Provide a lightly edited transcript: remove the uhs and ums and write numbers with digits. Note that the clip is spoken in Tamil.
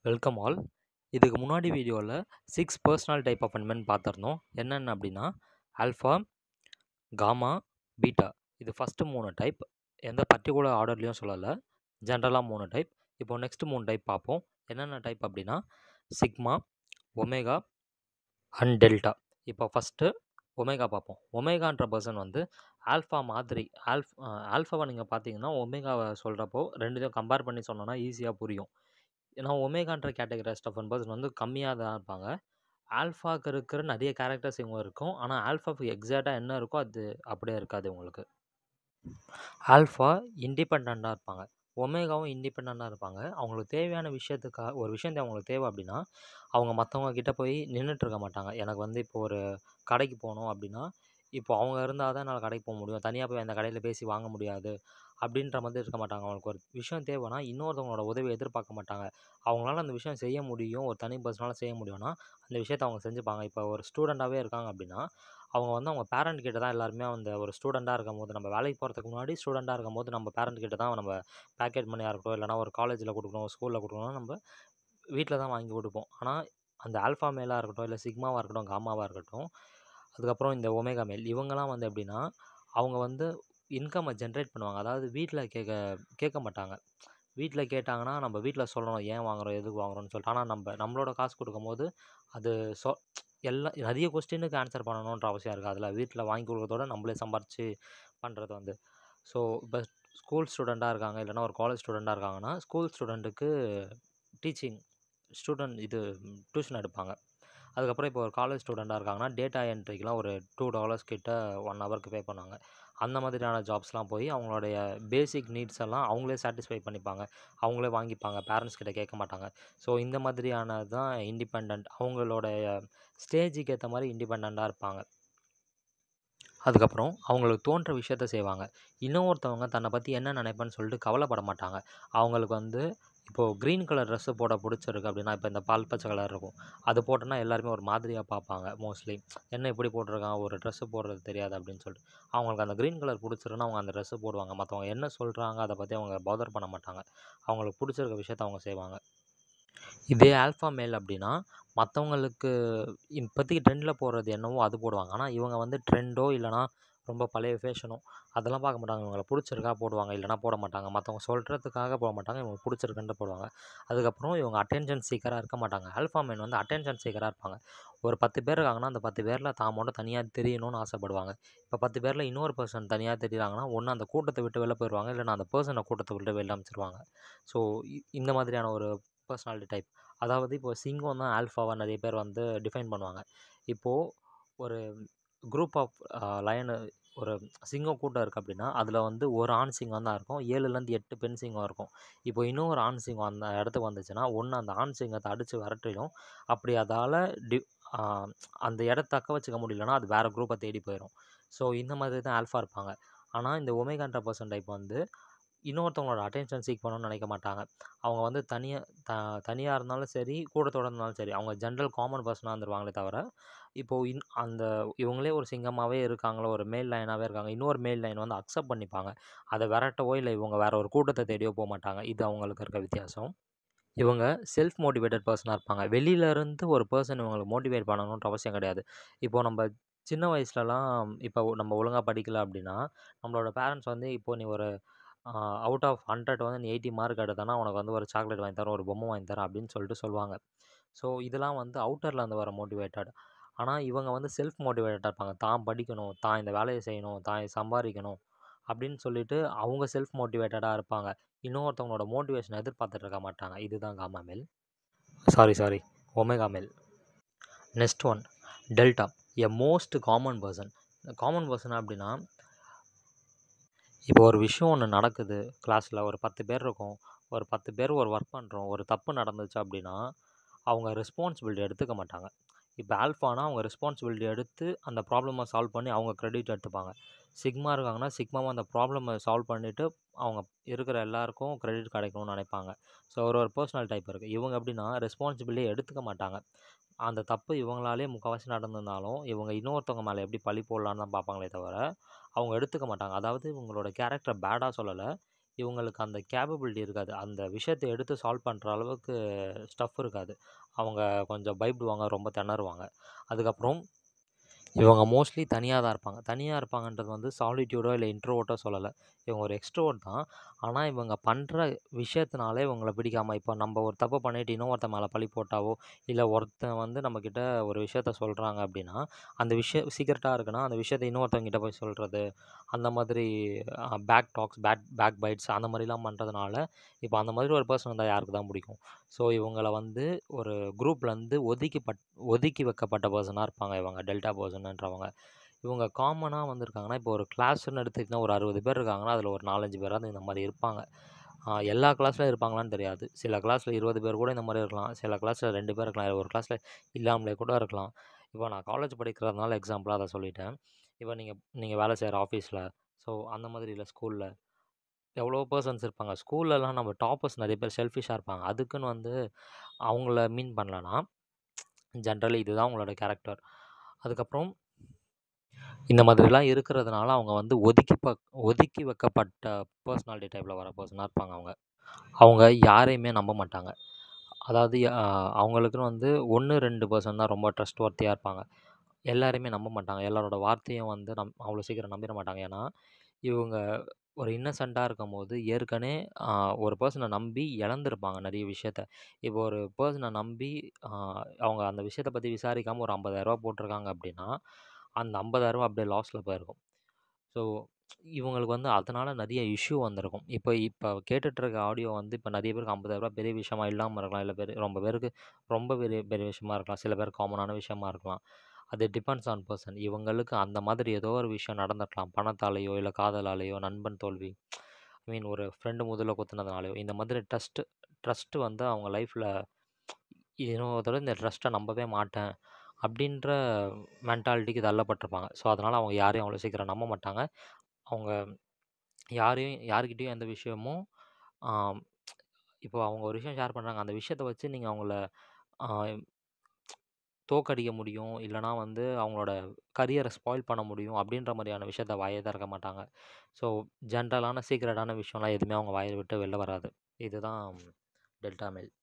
Welcome all. இதுக்கு முன்னாடி வீடியோவில் 6 பர்சனல் டைப் ஆஃப் மென் பார்த்துருந்தோம். என்னென்ன அப்படின்னா ஆல்ஃபா, காமா, பீட்டா. இது ஃபஸ்ட்டு 3 டைப். எந்த பர்டிகுலர் ஆர்டர்லேயும் சொல்லலை, ஜென்ரலாக 3 டைப். இப்போ நெக்ஸ்ட் 3 டைப் பார்ப்போம். என்னென்ன டைப் அப்படின்னா சிக்மா, ஒமேகா அண்ட் டெல்டா. இப்போ ஃபஸ்ட்டு ஒமேகா பார்ப்போம். ஒமேகான்ற பர்சன் வந்து ஆல்ஃபா மாதிரி ஆல்ஃபாவை நீங்கள் பார்த்தீங்கன்னா ஒமேகாவை சொல்கிறப்போ ரெண்டுத்தையும் கம்பேர் பண்ணி சொன்னோன்னா ஈஸியாக புரியும். ஏன்னா ஒமேகான்ற கேட்டகரைஸ்ட் ஆஃப் பர்சன் வந்து கம்மியாக தான் இருப்பாங்க. ஆல்ஃபாவுக்கு இருக்கிற நிறைய கேரக்டர்ஸ் இவங்க இருக்கும். ஆனால் ஆல்ஃபாவுக்கு எக்ஸாக்டாக என்ன இருக்கோ அது அப்படியே இருக்காது உங்களுக்கு. ஆல்ஃபா இண்டிபெண்ட்டாக இருப்பாங்க, ஒமேகாவும் இண்டிபெண்ட்டாக இருப்பாங்க. அவங்களுக்கு தேவையான விஷயத்துக்காக ஒரு விஷயம் அவங்களுக்கு தேவை அப்படின்னா அவங்க மற்றவங்க கிட்ட போய் நின்றுட்டு இருக்க மாட்டாங்க. எனக்கு வந்து இப்போ ஒரு கடைக்கு போகணும் அப்படின்னா இப்போ அவங்க இருந்தால் தான் என்னால் கடைக்கு போக முடியும், தனியாக போய் அந்த கடையில் பேசி வாங்க முடியாது அப்படின்ற மாதிரி இருக்க மாட்டாங்க. அவங்களுக்கு ஒரு விஷயம் தேவைன்னா இன்னொருத்தவங்களோட உதவி எதிர்பார்க்க மாட்டாங்க. அவங்களால அந்த விஷயம் செய்ய முடியும், ஒரு தனி பர்சனால் செய்ய முடியும்னா அந்த விஷயத்தை அவங்க செஞ்சுப்பாங்க. இப்போ ஒரு ஸ்டூடெண்ட்டாகவே இருக்காங்க அப்படின்னா அவங்க வந்து அவங்க பேரண்ட் கிட்ட தான் எல்லாருமே அந்த ஒரு ஸ்டூடெண்ட்டாக இருக்கும்போது நம்ம வேலைக்கு போகிறதுக்கு முன்னாடி ஸ்டூடெண்ட்டாக இருக்கும்போது நம்ம பேரண்ட் கிட்ட தான் நம்ம பேக்கெட் மணியாக இருக்கட்டும், இல்லைனா ஒரு காலேஜில் கொடுக்கணும், ஸ்கூலில் கொடுக்கணும்னா நம்ம வீட்டில் தான் வாங்கி கொடுப்போம். ஆனால் அந்த ஆல்ஃபா மேலாக இருக்கட்டும், இல்லை சிக்மாவாக இருக்கட்டும், காமாவாக இருக்கட்டும், அதுக்கப்புறம் இந்த ஒமேகா மேல், இவங்கெல்லாம் வந்து எப்படின்னா அவங்க வந்து இன்கம்மை ஜென்ரேட் பண்ணுவாங்க. அதாவது வீட்டில் கேட்க மாட்டாங்க. வீட்டில் கேட்டாங்கன்னா நம்ம வீட்டில் சொல்லணும் ஏன் வாங்குறோம், எதுக்கு வாங்குறோம்னு சொல்லிட்டு. ஆனால் நம்மளோட காசு கொடுக்கும்போது அது சொ எல்லாம் நிறைய கொஸ்டினுக்கு ஆன்சர் பண்ணணுன்ற அவசியம் இருக்குது. அதில் வீட்டில் வாங்கி கொடுக்குறதோட நம்மளே சம்பாரித்து பண்ணுறது வந்து. ஸோ இப்போ ஸ்கூல் ஸ்டூடெண்ட்டாக இருக்காங்க, இல்லைனா ஒரு காலேஜ் ஸ்டூடெண்ட்டாக இருக்காங்கன்னா ஸ்கூல் ஸ்டூடெண்ட்டுக்கு டீச்சிங் டியூஷன் எடுப்பாங்க. அதுக்கப்புறம் இப்போ ஒரு காலேஜ் ஸ்டூடெண்ட்டாக இருக்காங்கன்னா டேட்டா என்ட்ரிக்கெலாம் ஒரு $2 கிட்ட 1 ஹவருக்கு பே பண்ணுவாங்க. அந்த மாதிரியான ஜாப்ஸ்லாம் போய் அவங்களுடைய பேசிக் நீட்ஸ் எல்லாம் அவங்களே சாட்டிஸ்ஃபை பண்ணிப்பாங்க, அவங்களே வாங்கிப்பாங்க, பேரண்ட்ஸ் கிட்ட கேட்க மாட்டாங்க. ஸோ இந்த மாதிரியானது தான் இண்டிபெண்டன்ட். அவங்களுடைய ஸ்டேஜுக்கு ஏற்ற மாதிரி இண்டிபெண்ட்டாக இருப்பாங்க. அதுக்கப்புறம் அவங்களுக்கு தோன்ற விஷயத்த செய்வாங்க. இன்னொருத்தவங்க தன்னை பற்றி என்ன நினைப்பேன்னு சொல்லிட்டு கவலைப்பட மாட்டாங்க. அவங்களுக்கு வந்து இப்போது க்ரீன் கலர் ட்ரெஸ்ஸு போட பிடிச்சிருக்கு அப்படின்னா, இப்போ இந்த பால் பச்சை கலர் இருக்கும், அது போட்டோன்னா எல்லாருமே ஒரு மாதிரியாக பார்ப்பாங்க மோஸ்ட்லி. என்ன இப்படி போட்டிருக்கான், ஒரு ட்ரெஸ்ஸு போடுறது தெரியாது அப்படின்னு சொல்லிட்டு. அவங்களுக்கு அந்த க்ரீன் கலர் பிடிச்சிருக்குன்னா அவங்க அந்த ட்ரெஸ்ஸு போடுவாங்க. மற்றவங்க என்ன சொல்கிறாங்க அதை பற்றி அவங்க பாதர் பண்ண மாட்டாங்க. அவங்களுக்கு பிடிச்சிருக்க விஷயத்த அவங்க செய்வாங்க. இதே ஆல்ஃபா மேல் அப்படின்னா மற்றவங்களுக்கு இப்போதைக்கு ட்ரெண்டில் போடுறது என்னவோ அது போடுவாங்க. ஆனால் இவங்க வந்து ட்ரெண்டோ இல்லைனா ரொம்ப பழைய ஃபேஷனோ அதெல்லாம் பார்க்க மாட்டாங்க. இவங்களை பிடிச்சிருக்கா போடுவாங்க, இல்லைனா போட மாட்டாங்க. மற்றவங்க சொல்கிறதுக்காக போட மாட்டாங்க, இவங்க பிடிச்சிருக்குன்ட்டு போடுவாங்க. அதுக்கப்புறம் இவங்க அட்டென்ஷன் சீக்கராக இருக்க மாட்டாங்க. ஆல்ஃபா மேன் வந்து அட்டென்ஷன் சீக்கராக இருப்பாங்க. ஒரு 10 பேர் இருக்காங்கன்னா அந்த 10 பேரில் தான் மட்டும் தனியாக தெரியணும்னு ஆசைப்படுவாங்க. இப்போ 10 பேரில் இன்னொரு பர்சன் தனியாக தெரியுறாங்கன்னா ஒன்று அந்த கூட்டத்தை விட்டு வெளில போயிடுவாங்க, இல்லைனா அந்த பர்சனை கூட்டத்தை விட்டு வெளில அனுப்பிச்சிருவாங்க. ஸோ இந்த மாதிரியான ஒரு பர்சனாலிட்டி டைப். அதாவது இப்போ சிங்கம் தான் ஆல்ஃபாவா நிறைய பேர் வந்து டிஃபைன் பண்ணுவாங்க. இப்போது ஒரு குரூப் ஆஃப் லயனு ஒரு சிங்கம் கூட்டம் இருக்குது அப்படின்னா அதில் வந்து ஒரு ஆண் சிங்கம் தான் இருக்கும், 7லேருந்து 8 பெண் சிங்கம் இருக்கும். இப்போ இன்னொரு ஆண் சிங்கம் அந்த இடத்துக்கு வந்துச்சுன்னா ஒன்று அந்த ஆண் சிங்கத்தை அடித்து விரட்டிடும். அப்படி அதால் அந்த இடத்த தக்க வச்சுக்க முடியலன்னா அது வேறு குரூப்பை தேடி போயிடும். ஸோ இந்த மாதிரி தான் ஆல்ஃபா இருப்பாங்க. ஆனால் இந்த ஒமேகான்ற பர்சன் டைப் வந்து இன்னொருத்தவங்களோட அட்டென்ஷன் சீக் பண்ணணும்னு நினைக்க மாட்டாங்க. அவங்க வந்து தனியாக இருந்தாலும் சரி, கூட்டத்தோட இருந்தாலும் சரி, அவங்க ஜென்ரல் காமன் பர்சனாக இருந்துருவாங்களே தவிர, இப்போது அந்த இவங்களே ஒரு சிங்கமாகவே இருக்காங்களோ, ஒரு மேல் லைனாகவே இருக்காங்க, இன்னொரு மேல் லைன் வந்து அக்செப்ட் பண்ணிப்பாங்க. அதை விரட்டவோ இல்லை இவங்க வேற ஒரு கூட்டத்தை தேடியோ போக மாட்டாங்க. இது அவங்களுக்கு இருக்க வித்தியாசம். இவங்க செல்ஃப் மோட்டிவேட்டட் பர்சனாக இருப்பாங்க. வெளியிலேருந்து ஒரு பர்சன் இவங்களை மோட்டிவேட் பண்ணணுன்ற அவசியம் கிடையாது. இப்போது நம்ம சின்ன வயசுலலாம் இப்போ நம்ம ஒழுங்காக படிக்கல அப்படின்னா நம்மளோட பேரண்ட்ஸ் வந்து இப்போ நீ ஒரு அவுட் ஆஃப் 100 வந்து நீ 80 மார்க் எடுத்தனா உனக்கு வந்து ஒரு சாக்லேட் வாங்கி தரேன், ஒரு பொம்மை வாங்கி தரேன் அப்படின்னு சொல்லிட்டு சொல்லுவாங்க. ஸோ இதெல்லாம் வந்து அவுட்டர்லேருந்து வர மோட்டிவேட்டட். ஆனால் இவங்க வந்து செல்ஃப் மோட்டிவேட்டடாக இருப்பாங்க. தான் படிக்கணும், தான் இந்த வேலையை செய்யணும், தான் சம்பாதிக்கணும் அப்படின்னு சொல்லிட்டு அவங்க செல்ஃப் மோட்டிவேட்டடாக இருப்பாங்க. இன்னொருத்தவங்களோட மோட்டிவேஷன் எதிர்பார்த்துட்டு இருக்க மாட்டாங்க. இதுதான் gamma male. Sorry omega male. Next one delta, a most common person. Common person அப்படின்னா இப்போ ஒரு விஷயம் ஒன்று நடக்குது கிளாஸில், ஒரு 10 பேர் இருக்கோம், ஒரு 10 பேர் ஒரு ஒர்க் பண்ணுறோம், ஒரு தப்பு நடந்துச்சு அப்படின்னா அவங்க ரெஸ்பான்சிபிலிட்டி எடுத்துக்க மாட்டாங்க. இப்போ ஆல்ஃபானா அவங்க ரெஸ்பான்சிபிலிட்டி எடுத்து அந்த ப்ராப்ளமை சால்வ் பண்ணி அவங்க க்ரெடிட் எடுத்துப்பாங்க. சிக்மா இருக்காங்கன்னா சிக்மாவும் அந்த ப்ராப்ளமை சால்வ் பண்ணிவிட்டு அவங்க இருக்கிற எல்லாருக்கும் க்ரெடிட் கிடைக்கணும்னு நினைப்பாங்க. ஸோ ஒரு பர்சனல் டைப் இருக்குது. இவங்க எப்படின்னா ரெஸ்பான்சிபிலிட்டி எடுத்துக்க மாட்டாங்க. அந்த தப்பு இவங்களாலே முக்கால்வாசி நடந்திருந்தாலும் இவங்க இன்னொருத்தவங்க மேலே எப்படி பழி போடலான்னு தான் பார்ப்பாங்களே தவிர அவங்க எடுத்துக்க மாட்டாங்க. அதாவது இவங்களோட கேரக்டர் பேடாக சொல்லலை, இவங்களுக்கு அந்த கேப்பபிலிட்டி இருக்காது. அந்த விஷயத்த எடுத்து சால்வ் பண்ணுற அளவுக்கு ஸ்டஃப் இருக்காது. அவங்க கொஞ்சம் பயப்படுவாங்க, ரொம்ப திணறுவாங்க. அதுக்கப்புறம் இவங்க மோஸ்ட்லி தனியா தான் இருப்பாங்க. தனியா இருப்பாங்கன்றது வந்து சாலிட்யூடோ இல்ல இன்ட்ரோவர்ட்டோ சொல்லல. இவங்க ஒரு எக்ஸ்ட்ரோவர்ட் தான். ஆனா, இவங்க பண்ற விஷயத்தினால இவங்கள பிடிக்காம இப்போ நம்ப ஒரு தப்பு பண்ணிட்டு இன்னொருத்தன் மேல பழி போட்டாவோ, இல்ல ஒருத்தன் வந்து நம்மகிட்ட ஒரு விஷயத்த சொல்றாங்க அப்டின்னா, அந்த விஷயம் சீக்ரெட்டா இருக்குன்னா, அந்த விஷயத்த இன்னொருத்தவங்ககிட்ட போய் சொல்றது, அந்த மாதிரி பேக் டாக்ஸ், பேக் பைட்ஸ் அந்த மாரிலாம் பண்றதுனால, இப்போ அந்த மாதிரி ஒரு பெர்சன் வந்தா யாருக்கு தான் பிடிக்கும்? ஸோ, இவங்கள வந்து ஒரு குரூப்லேருந்து ஒதுக்கி வைக்கப்பட்ட பெர்சனா இருப்பாங்க இவங்க. டெல்டா பெர்சன்ன்றவங்க. இவங்க காமனா வந்திருக்காங்கன்னா, இப்போ ஒரு கிளாஸ்ன்னு எடுத்துக்கிட்டீங்கன்னா, ஒரு 60 பேர் இருக்காங்கன்னா, அதில ஒரு 4, 5 பேராவது இந்த மாரி இருப்பாங்க. எல்லா கிளாஸ்லயும் இருப்பாங்களான்னு தெரியாது. சில கிளாஸ்ல 20 பேர் கூட இந்த மாரி இருக்கலாம். சில கிளாஸ்ல 2 பேர் இருக்கலாம். ஒரு கிளாஸ்ல இல்லாமலே கூட இருக்கலாம். இப்போ நான் காலேஜ் படிக்கிறதுனால எக்ஸாம்பிளா அத சொல்லிட்டேன். இப்போ நீங்க நீங்க வேலை செய்ற ஆஃபீஸ்ல, ஸோ அந்த மாதிரி இல்ல ஸ்கூல்ல, எவ்வளோ பெர்சன்ஸ் இருப்பாங்க. ஸ்கூல்லலாம் நம்ம டாப்பர்ஸ் நெறைய பேர் செல்ஃபிஷ்ஷா இருப்பாங்க. அதுக்குன்னு வந்து அவங்கள மீன் பண்ணல நான். ஜென்ரலி இதுதான் அவங்களோட கேரக்டர். அதுக்கப்புறம் இந்த மாதிரிலாம் இருக்கிறதுனால அவங்க வந்து ஒதுக்கி வைக்கப்பட்ட பெர்சனாலிட்டி டைப்ல வர பெர்சனா இருப்பாங்க அவங்க. அவங்க யாரையுமே நம்ப மாட்டாங்க. அதாவது அவங்களுக்குன்னு வந்து 1, 2 பெர்சன் தான் ரொம்ப ட்ரஸ்ட் வொர்த்தியா இருப்பாங்க. எல்லாரையுமே நம்ப மாட்டாங்க. எல்லாரோட வார்த்தையும் வந்து அவ்வளோ சீக்கிரம் நம்பிற மாட்டாங்க. ஏன்னா, இவங்க ஒரு இன்னசென்ட்டா இருக்கும்போது ஏற்கனவே அ ஒரு பெர்சன நம்பி இழந்திருப்பாங்க நெறைய விஷயத்த. இப்போ ஒரு பெர்சன நம்பி அ அவங்க அந்த விஷயத்த பத்தி விசாரிக்காம ஒரு ரூ. 50,000 போட்டிருக்காங்க அப்டின்னா, அந்த ரூ. 50,000 அப்டியே லாஸ்ல போயிருக்கும். ஸோ, இவங்களுக்கு வந்து அதனால நெறைய இஷ்யூ வந்திருக்கும். இப்ப கேட்டுட்டு இருக்க ஆடியோ வந்து இப்ப நெறைய பேருக்கு ரூ. 50,000 பெரிய விஷயமா இல்லாம இருக்கலாம். இல்ல ரொம்ப பேருக்கு ரொம்ப பெரிய பெரிய விஷயமா இருக்கலாம். சில பேருக்கு காமனான விஷயமா இருக்கலாம். அது டிபெண்ட்ஸ் ஆன் பெர்சன். இவங்களுக்கு அந்த மாதிரி ஏதோ ஒரு விஷயம் நடந்திருக்கலாம். பணத்தாலேயோ, இல்ல காதலாலேயோ, நண்பன் தோல்வி, ஐ மீன் ஒரு ஃப்ரெண்டு முதுகுல குத்துனதுனாலயோ, இந்த மாதிரி ட்ரஸ்ட் வந்து அவங்க லைஃப்ல இன்னொருத்தர இந்த ட்ரஸ்ட்ட நம்பவே மாட்டேன். அப்படின்ற மென்டாலிட்டிக்கு தள்ளப்பட்டிருப்பாங்க. ஸோ, அதனால அவங்க யாரையும் அவ்வளோ சீக்கிரம் நம்ப மாட்டாங்க. அவங்க யார்கிட்டயும் எந்த விஷயமும் ஆ இப்போ அவங்க ஒரு விஷயம் ஷேர் பண்றாங்க. அந்த விஷயத்த வச்சு நீங்க அவங்கள ஆ தோற்கடிக்க முடியும். இல்லன்னா வந்து அவங்களோட கரியர ஸ்பாயில் பண்ண முடியும். அப்படின்ற மாரியான விஷயத்த வாயே திறக்க மாட்டாங்க. ஸோ, ஜென்ரலான சீக்ரெட்டான விஷயம்லாம் எதுவுமே அவங்க வாய விட்டு வெளில வராது. இதுதான் டெல்டா மேல்.